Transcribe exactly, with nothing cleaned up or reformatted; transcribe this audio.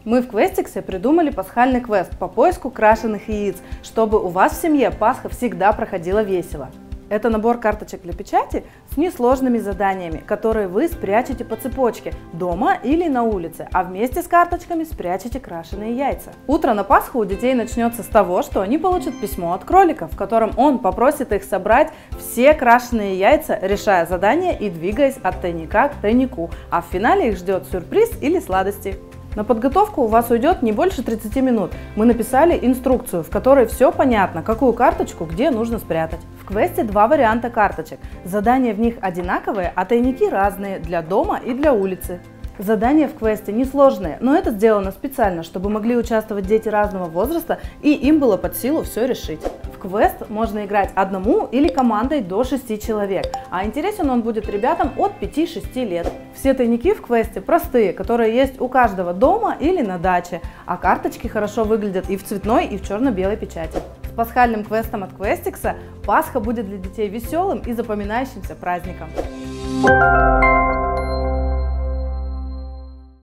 Мы в Questix придумали пасхальный квест по поиску крашеных яиц, чтобы у вас в семье Пасха всегда проходила весело. Это набор карточек для печати с несложными заданиями, которые вы спрячете по цепочке дома или на улице, а вместе с карточками спрячете крашеные яйца. Утро на Пасху у детей начнется с того, что они получат письмо от кролика, в котором он попросит их собрать все крашеные яйца, решая задание и двигаясь от тайника к тайнику, а в финале их ждет сюрприз или сладости. На подготовку у вас уйдет не больше тридцати минут. Мы написали инструкцию, в которой все понятно, какую карточку где нужно спрятать. В квесте два варианта карточек. Задания в них одинаковые, а тайники разные для дома и для улицы. Задания в квесте несложные, но это сделано специально, чтобы могли участвовать дети разного возраста и им было под силу все решить. В квест можно играть одному или командой до шести человек, а интересен он будет ребятам от пяти-шести лет. Все тайники в квесте простые, которые есть у каждого дома или на даче, а карточки хорошо выглядят и в цветной, и в черно-белой печати. С пасхальным квестом от Questix Пасха будет для детей веселым и запоминающимся праздником.